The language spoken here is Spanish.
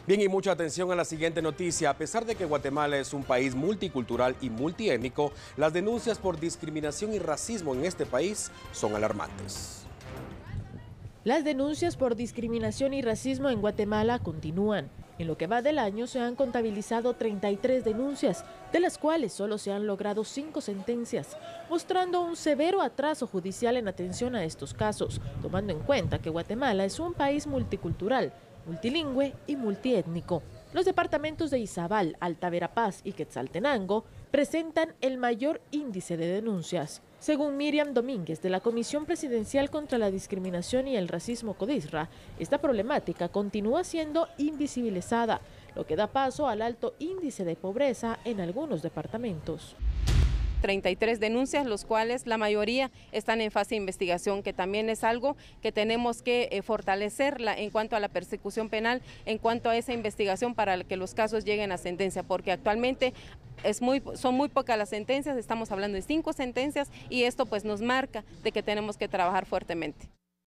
Bien, y mucha atención a la siguiente noticia. A pesar de que Guatemala es un país multicultural y multiétnico, las denuncias por discriminación y racismo en este país son alarmantes. Las denuncias por discriminación y racismo en Guatemala continúan. En lo que va del año se han contabilizado 33 denuncias, de las cuales solo se han logrado 5 sentencias, mostrando un severo atraso judicial en atención a estos casos, tomando en cuenta que Guatemala es un país multicultural, multilingüe y multiétnico. Los departamentos de Izabal, Alta Verapaz y Quetzaltenango presentan el mayor índice de denuncias. Según Miriam Domínguez de la Comisión Presidencial contra la Discriminación y el Racismo CODISRA, esta problemática continúa siendo invisibilizada, lo que da paso al alto índice de pobreza en algunos departamentos. 33 denuncias, los cuales la mayoría están en fase de investigación, que también es algo que tenemos que fortalecerla en cuanto a la persecución penal, en cuanto a esa investigación para que los casos lleguen a sentencia, porque actualmente son muy pocas las sentencias, estamos hablando de 5 sentencias y esto pues nos marca de que tenemos que trabajar fuertemente.